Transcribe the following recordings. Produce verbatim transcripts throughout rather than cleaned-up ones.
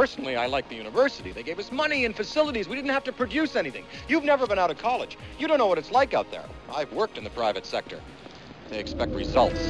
Personally, I like the university. They gave us money and facilities. We didn't have to produce anything. You've never been out of college. You don't know what it's like out there. I've worked in the private sector. They expect results.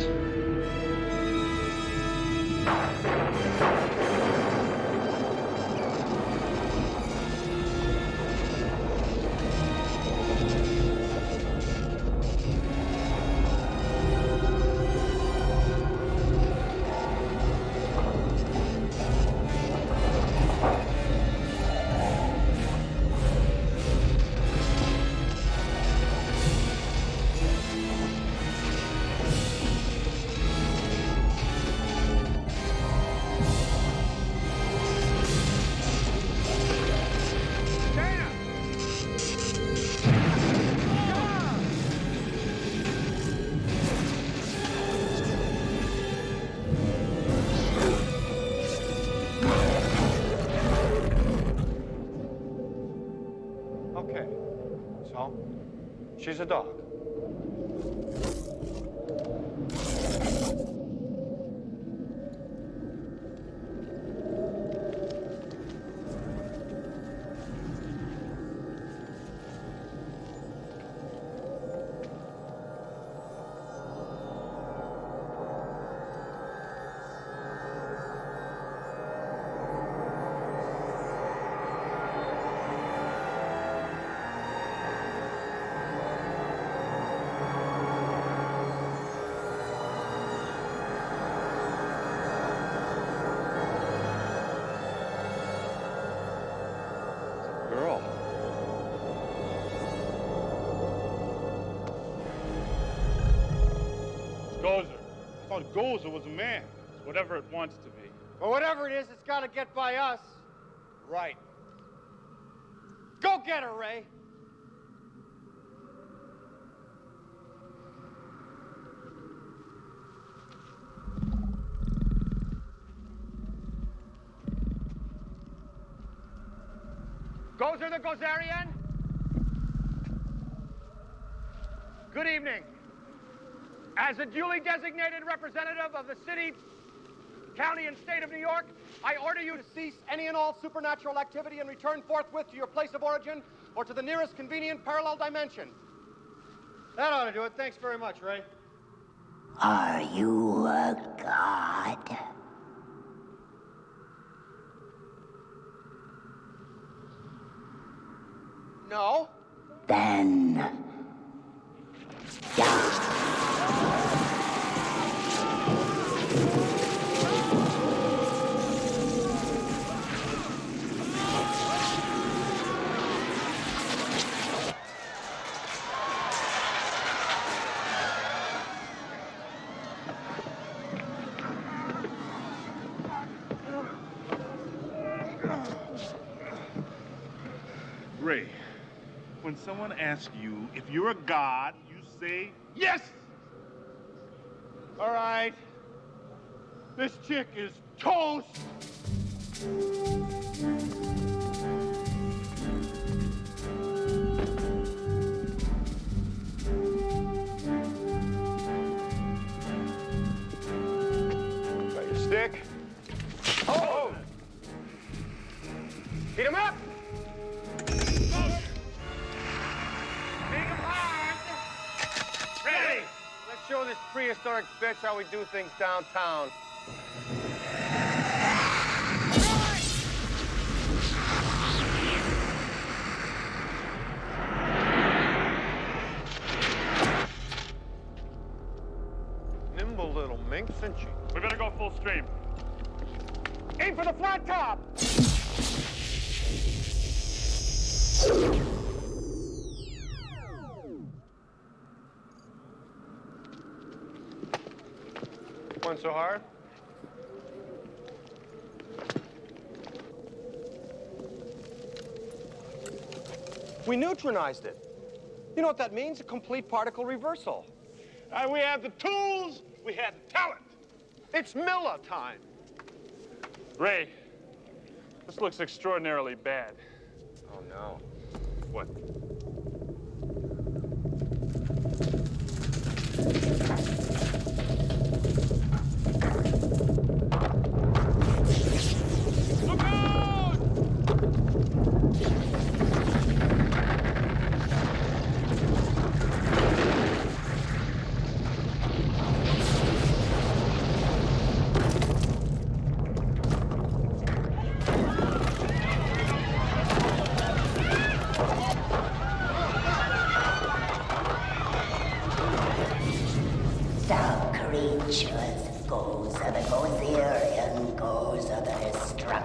She's a dog. Gozer. I thought Gozer was a man. It's whatever it wants to be. But whatever it is, it's got to get by us. Right. Go get her, Ray. Gozer the Gozerian? Good evening. As a duly designated representative of the city, county, and state of New York, I order you to cease any and all supernatural activity and return forthwith to your place of origin or to the nearest convenient parallel dimension. That ought to do it. Thanks very much, Ray. Are you a god? No. Then... die. Ray, when someone asks you if you're a god, you say yes! All right. This chick is toast. Got your stick? Oh! Beat him up! Ready! Let's show this prehistoric bitch how we do things downtown. Nimble little minx, isn't she? We better go full stream. Aim for the flat top! One so hard? We neutronized it. You know what that means? A complete particle reversal. Uh, we have the tools, we have the talent. It's Miller time. Ray, this looks extraordinarily bad. Oh, no. What? Look out!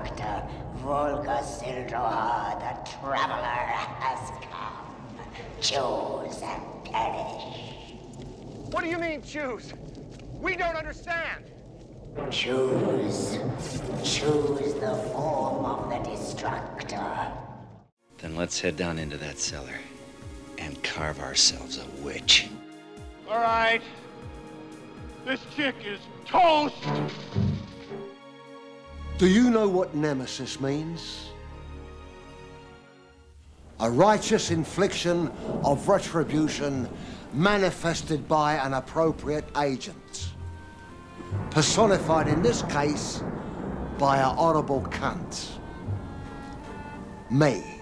Destructor, Volguus Zildrohar the Traveler has come. Choose and perish. What do you mean, choose? We don't understand. Choose. Choose the form of the Destructor. Then let's head down into that cellar and carve ourselves a witch. All right. This chick is toast. Do you know what nemesis means? A righteous infliction of retribution manifested by an appropriate agent. Personified in this case by a horrible cunt. Me.